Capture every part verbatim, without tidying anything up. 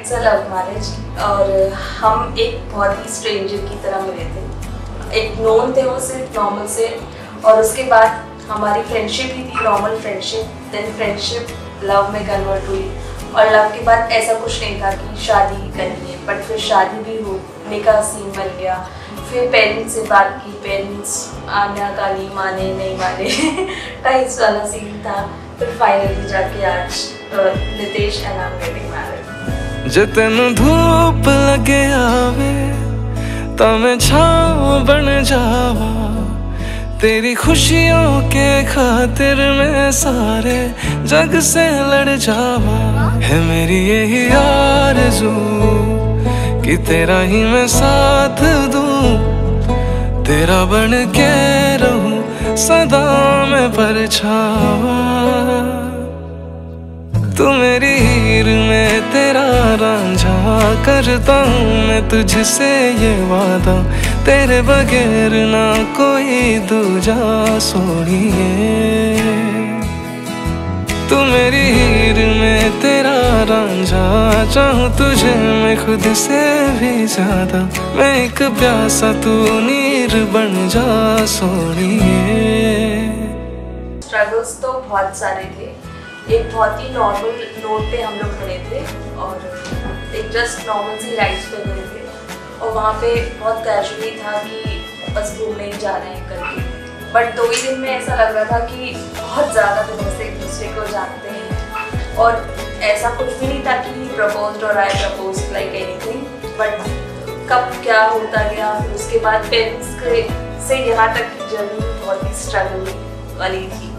It's a love marriage और हम एक बहुत ही स्ट्रेंजर की तरह मिले थे। एक नोन थे वो सिर्फ नॉर्मल से, और उसके बाद हमारी फ्रेंडशिप ही थी, normal friendship, then friendship love में कन्वर्ट हुई और लव के बाद ऐसा कुछ नहीं था कि शादी ही करनी है, बट फिर शादी भी हो, निकाह सीन बन गया। फिर पेरेंट्स से बात की, पेरेंट्स आना काली माने नहीं माने टाइप्स वाला सीन था। फिर फाइनली जाके आज Nitesh and I am getting married. जे तेनू धूप लगे आवे ता मैं छाँव बन जावा, तेरी खुशियों के खातिर मैं सारे जग से लड़ जावा। है मेरी यही आरज़ू कि तेरा ही मैं साथ दूं, तेरा बन के रहूं सदा मैं परछावा। तू मेरी हीर में तेरा रांझा, करता हूँ मैं तुझसे ये वादा, तेरे बगैर ना कोई दूजा सोनिए। तू मेरी हीर में तेरा रांझा, चाहूँ तुझे मैं खुद से भी ज्यादा, मैं एक प्यासा तू नीर बन जा सोनिए। स्ट्रगल्स तो बहुत सारे थे। एक बहुत ही नॉर्मल नोट पे हम लोग मिले थे और एक जस्ट नॉर्मल सी राइड्स पे मिले थे, और वहाँ पे बहुत कैजुअली था कि बस घूमने ही जा रहे हैं करके, बट दो ही दिन में ऐसा लग रहा था कि बहुत ज़्यादा दिनों से एक दूसरे को जानते हैं। और ऐसा कुछ भी नहीं था कि प्रपोज और I propose like anything, but कब क्या होता गया। फिर उसके बाद पेरेंट्स के से यहाँ तक की जर्नी बहुत ही स्ट्रगल वाली थी।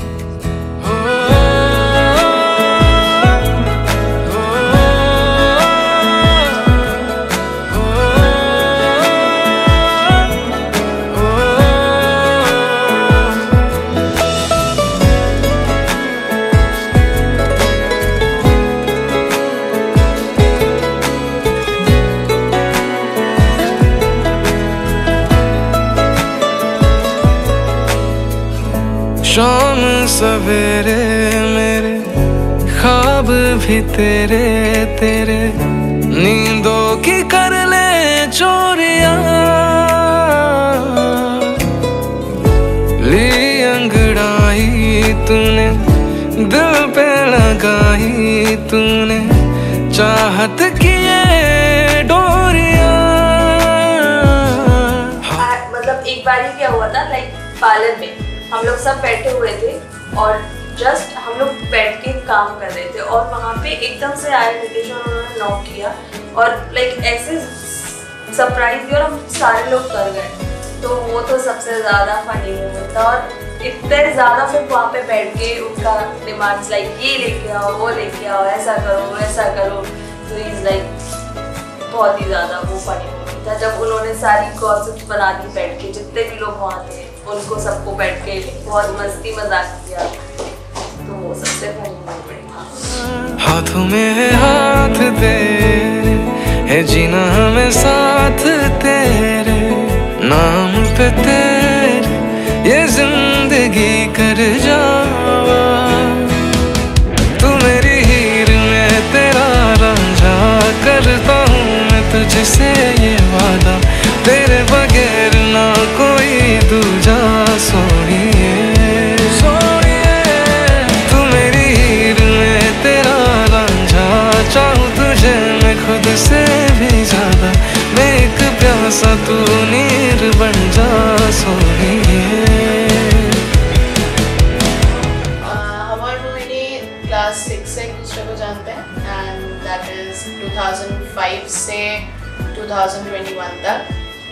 शाम सवेरे मेरे ख्वाब भी तेरे तेरे, नींदों की कर ले चोरियां, ली अंगड़ाई तूने दिल पे लगाई तूने, चाहत की ये डोरियां। मतलब एक बार ही क्या हुआ था, लाइक पार्लर में हम लोग सब बैठे हुए थे और जस्ट हम लोग बैठ के काम कर रहे थे, और वहाँ पे एकदम से आया नितेश और उन्होंने नॉक किया और लाइक ऐसे सरप्राइज दिया और हम सारे लोग कर गए। तो वो तो सबसे ज़्यादा फनी मोमेंट था, और इतने ज़्यादा फिर वहाँ पे बैठ के उनका डिमांड्स लाइक ये लेके आओ, वो लेके आओ, ऐसा करो वैसा करो। तो इज लाइक बहुत ही ज़्यादा वो फनी मोमेंट था जब उन्होंने सारी गॉसिप्स बना दी बैठ के, जितने भी लोग वहाँ थे उनको सबको बैठ के बहुत मस्ती मजाक किया। तो वो सबसे फनी मोमेंट था। हाथों में है हाथ तेरे, है जीना हमें साथ तेरे, नाम पे तेरे ये जिंदगी कर जावा। तू मेरी हीर में तेरा रांझा, करता हूँ मैं तुझसे ये वादा, तेरे बगैर ना कोई दूजा सोनिए सोनिए। तू मेरी हीर में तेरा रांझा, चाहूँ तुझे मैं खुद से भी ज्यादा, मैं एक प्यासा तू नीर बन जा सोनिए। हम और मोहिनी क्लास सिक्स से एक दूसरे को जानते हैं, and that is two thousand five से टू थाउजेंड ट्वेंटी वन तक।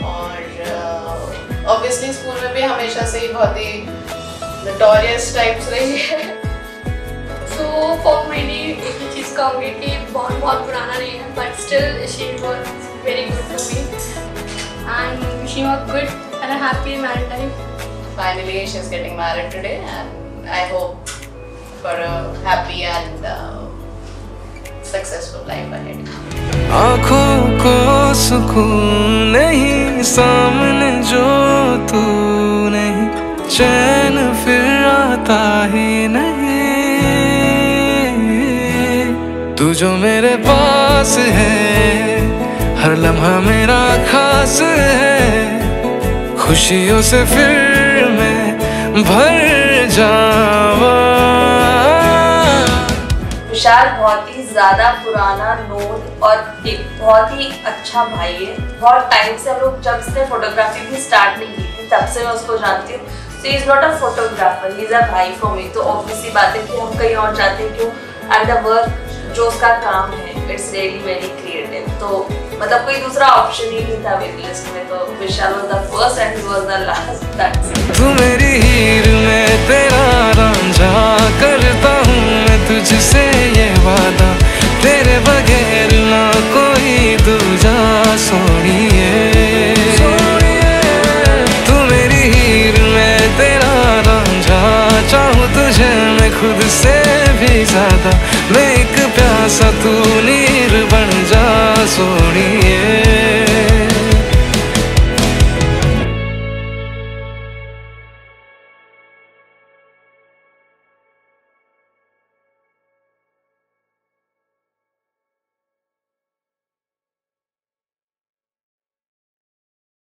और ऑब्वियसली uh, स्कूल में भी हमेशा से ही बहुत ही नोटोरियस टाइप्स रही है। सो फॉर मैंने एक ही चीज़ कहूँगी कि बॉन्ड बहुत पुराना नहीं है, but still she was very good to me and wishing a good and a happy married life. Finally she is getting married today and I hope for a happy and successful life ahead. आँखों को सुकून नहीं, सामने जो तू नहीं, चैन फिर आता ही नहीं। तू जो मेरे पास है, हर लम्हा मेरा खास है, खुशियों से फिर मैं भर जावा। विशाल बहुत ही ज्यादा पुराना नोन और एक बहुत ही अच्छा भाई है। बहुत टाइम से हम लोग, जब से फोटोग्राफी भी स्टार्ट नहीं की थी तब से मैं उसको जानती हूँ। So he is not a photographer, he is a भाई फॉर मी। तो ऑब्वियसली बात है कि हम कहीं और जाते हैं क्यों, एंड द वर्क जो उसका काम है इट्स रियली वेरी क्रिएटिव। तो मतलब कोई दूसरा ऑप्शन ही नहीं था मेरी लिस्ट में। तो Vishal was the first and he was the last. That's तू मेरी हीर में तेरा रांझा, करता हूँ मैं तुझसे ये वादा, तेरे बगैर ना कोई दूजा सोनिए। तू मेरी हीर में तेरा रांझा, चाहूँ तुझे मैं खुद से भी ज्यादा, मैं एक प्यासा तू नीर बन जा सोनिए।